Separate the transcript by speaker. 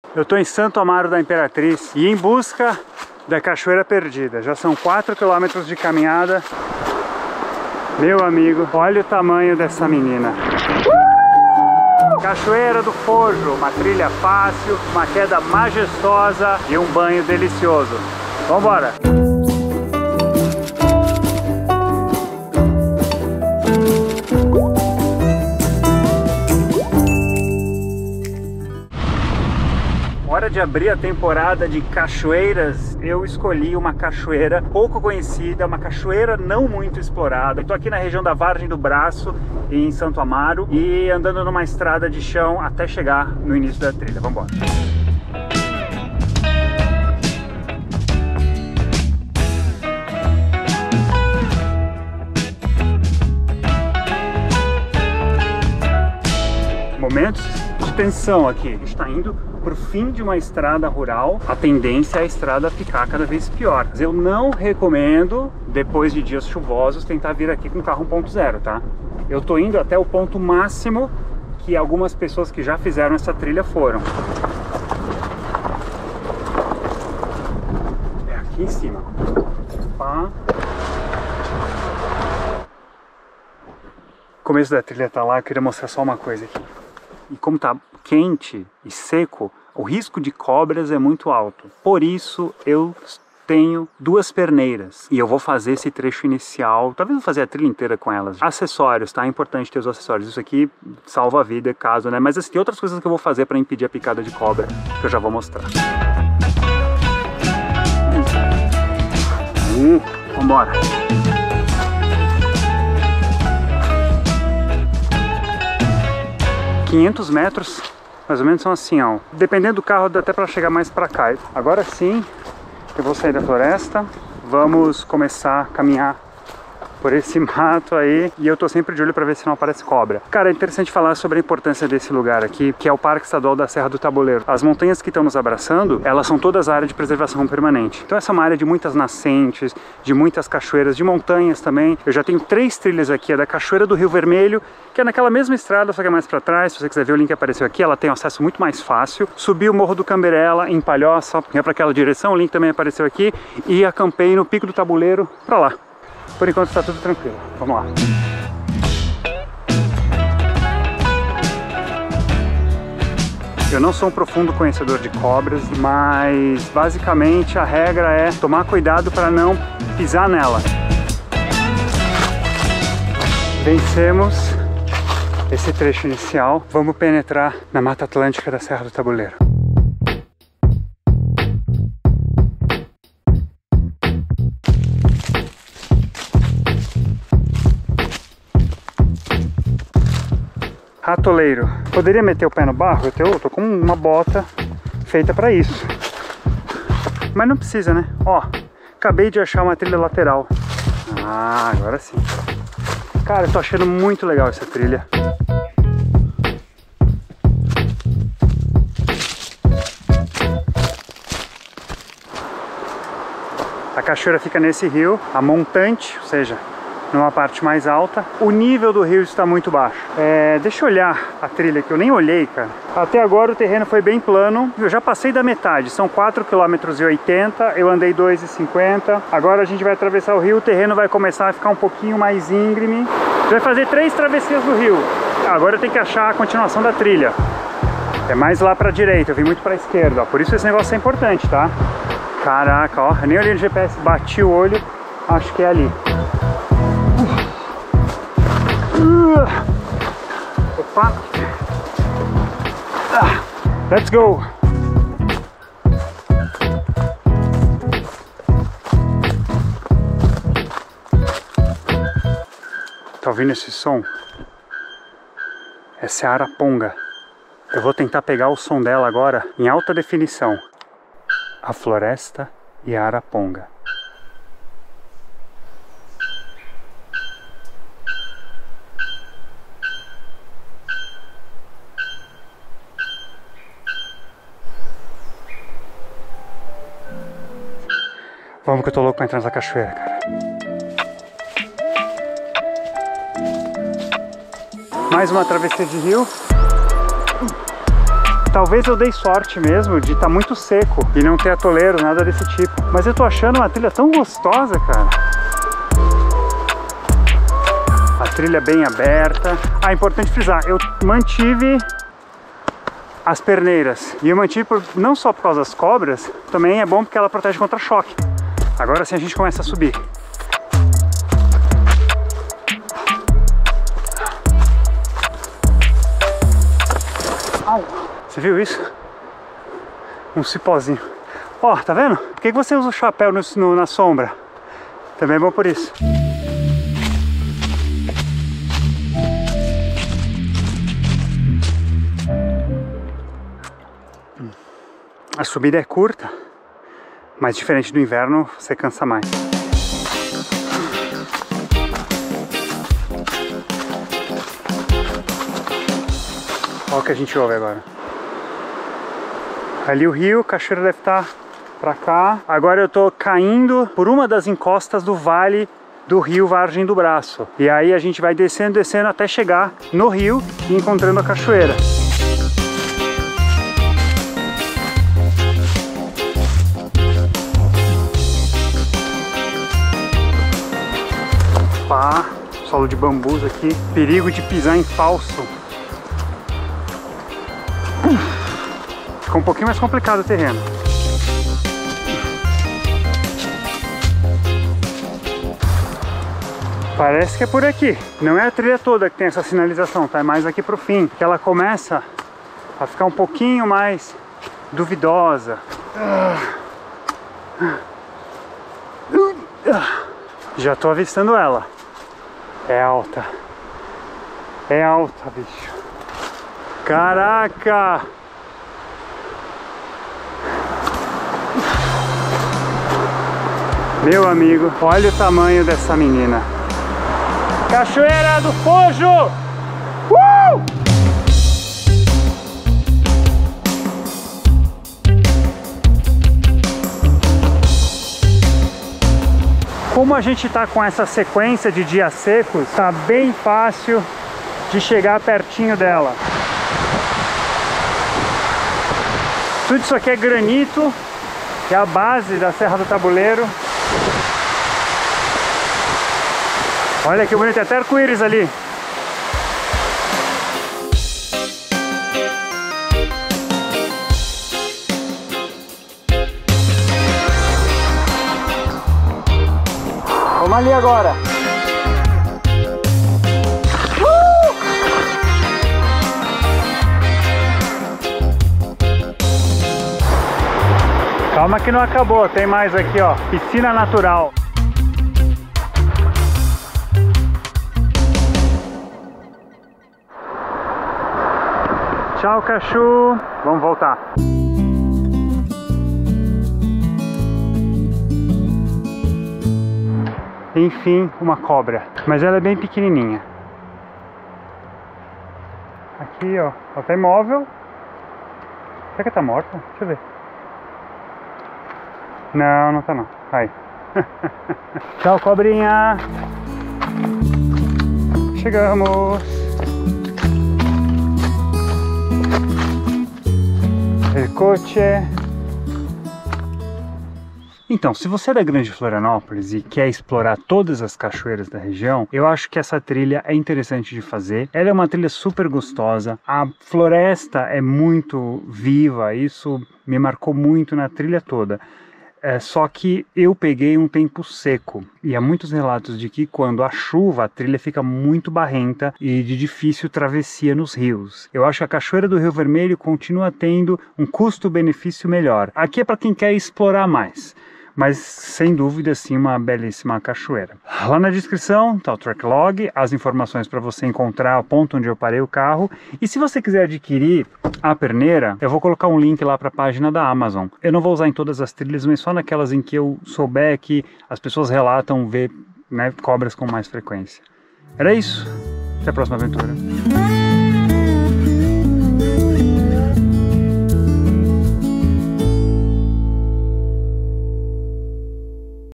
Speaker 1: Eu tô em Santo Amaro da Imperatriz e em busca da Cachoeira Perdida. Já são 4 quilômetros de caminhada. Meu amigo, olha o tamanho dessa menina. Cachoeira do Fojo, uma trilha fácil, uma queda majestosa e um banho delicioso. Vambora! Hora de abrir a temporada de cachoeiras. Eu escolhi uma cachoeira pouco conhecida, uma cachoeira não muito explorada. Estou aqui na região da Vargem do Braço, em Santo Amaro, e andando numa estrada de chão até chegar no início da trilha. Vamos embora. Momentos de tensão aqui. A gente está indo para o fim de uma estrada rural. A tendência é a estrada ficar cada vez pior. Eu não recomendo, depois de dias chuvosos, tentar vir aqui com carro 1.0, tá? Eu tô indo até o ponto máximo que algumas pessoas que já fizeram essa trilha foram. É aqui em cima. Opa. O começo da trilha tá lá, eu queria mostrar só uma coisa aqui. E como tá quente e seco, o risco de cobras é muito alto. Por isso eu tenho 2 perneiras e eu vou fazer esse trecho inicial, talvez vou fazer a trilha inteira com elas. Acessórios, tá? É importante ter os acessórios. Isso aqui salva a vida, caso, né? Mas assim, tem outras coisas que eu vou fazer para impedir a picada de cobra, que eu já vou mostrar. Vambora! 500 metros, mais ou menos são assim, ó. Dependendo do carro, dá até para chegar mais para cá. Agora sim, eu vou sair da floresta, vamos começar a caminhar por esse mato aí, e eu tô sempre de olho para ver se não aparece cobra. Cara, é interessante falar sobre a importância desse lugar aqui, que é o Parque Estadual da Serra do Tabuleiro. As montanhas que estão nos abraçando, elas são todas área de preservação permanente. Então essa é uma área de muitas nascentes, de muitas cachoeiras, de montanhas também. Eu já tenho 3 trilhas aqui, a da Cachoeira do Rio Vermelho, que é naquela mesma estrada, só que é mais para trás. Se você quiser ver, o link apareceu aqui, ela tem um acesso muito mais fácil. Subi o Morro do Camberela, em Palhoça, é para aquela direção, o link também apareceu aqui, e acampei no Pico do Tabuleiro, para lá. Por enquanto está tudo tranquilo. Vamos lá. Eu não sou um profundo conhecedor de cobras, mas basicamente a regra é tomar cuidado para não pisar nela. Vencemos esse trecho inicial. Vamos penetrar na Mata Atlântica da Serra do Tabuleiro. Ratoleiro. Poderia meter o pé no barro? Eu tô com uma bota feita para isso. Mas não precisa, né? Ó, acabei de achar uma trilha lateral. Ah, agora sim. Cara, eu tô achando muito legal essa trilha. A cachoeira fica nesse rio, a montante, ou seja, numa parte mais alta. O nível do rio está muito baixo. Deixa eu olhar a trilha que eu nem olhei, cara. Até agora o terreno foi bem plano. Eu já passei da metade, são 4,80 km, eu andei 2,50 km. Agora a gente vai atravessar o rio, o terreno vai começar a ficar um pouquinho mais íngreme. Vai fazer 3 travessias do rio. Agora eu tenho que achar a continuação da trilha. É mais lá pra direita, eu vim muito pra esquerda, ó. Por isso esse negócio é importante, tá? Caraca, ó, eu nem olhei no GPS, bati o olho, acho que é ali. Opa! Let's go! Tá ouvindo esse som? Essa é a araponga. Eu vou tentar pegar o som dela agora em alta definição. A floresta e a araponga. Vamos que eu tô louco pra entrar nessa cachoeira, cara. Mais uma travessia de rio. Talvez eu dei sorte mesmo de estar muito seco e não ter atoleiro, nada desse tipo. Mas eu tô achando uma trilha tão gostosa, cara. A trilha bem aberta. Ah, importante frisar, eu mantive as perneiras. E eu mantive não só por causa das cobras, também é bom porque ela protege contra choque. Agora sim a gente começa a subir. Você viu isso? Um cipózinho. Ó, tá vendo? Por que você usa o chapéu na sombra? Também é bom por isso. A subida é curta, mas diferente do inverno, você cansa mais. Olha o que a gente ouve agora. Ali o rio, a cachoeira deve estar pra cá. Agora eu tô caindo por uma das encostas do vale do rio Vargem do Braço. E aí a gente vai descendo, descendo até chegar no rio e encontrando a cachoeira. Pá, solo de bambus aqui. Perigo de pisar em falso. Ficou um pouquinho mais complicado o terreno. Parece que é por aqui. Não é a trilha toda que tem essa sinalização, tá? É mais aqui pro fim, que ela começa a ficar um pouquinho mais duvidosa. Já tô avistando ela. É alta. É alta, bicho. Caraca! Meu amigo, olha o tamanho dessa menina. Cachoeira do Fojo! Como a gente tá com essa sequência de dias secos, tá bem fácil de chegar pertinho dela. Tudo isso aqui é granito, que é a base da Serra do Tabuleiro. Olha que bonito, até arco-íris ali. Vamos ali agora. Calma que não acabou, tem mais aqui, ó. Piscina natural. Tchau, Cachu. Vamos voltar. Enfim, uma cobra. Mas ela é bem pequenininha. Aqui, ó. Ela tá imóvel. Será que ela tá morta? Deixa eu ver. Não, não tá não. Aí. Tchau, cobrinha. Chegamos. El coche. Então, se você é da Grande Florianópolis e quer explorar todas as cachoeiras da região, eu acho que essa trilha é interessante de fazer. Ela é uma trilha super gostosa, a floresta é muito viva, isso me marcou muito na trilha toda. Só que eu peguei um tempo seco e há muitos relatos de que quando há chuva a trilha fica muito barrenta e de difícil travessia nos rios. Eu acho que a Cachoeira do Rio Vermelho continua tendo um custo-benefício melhor. Aqui é para quem quer explorar mais. Mas sem dúvida sim uma belíssima cachoeira. Lá na descrição tá o track log, as informações para você encontrar o ponto onde eu parei o carro. E se você quiser adquirir a perneira, eu vou colocar um link lá para a página da Amazon. Eu não vou usar em todas as trilhas, mas só naquelas em que eu souber que as pessoas relatam ver, né, cobras com mais frequência. Era isso. Até a próxima aventura.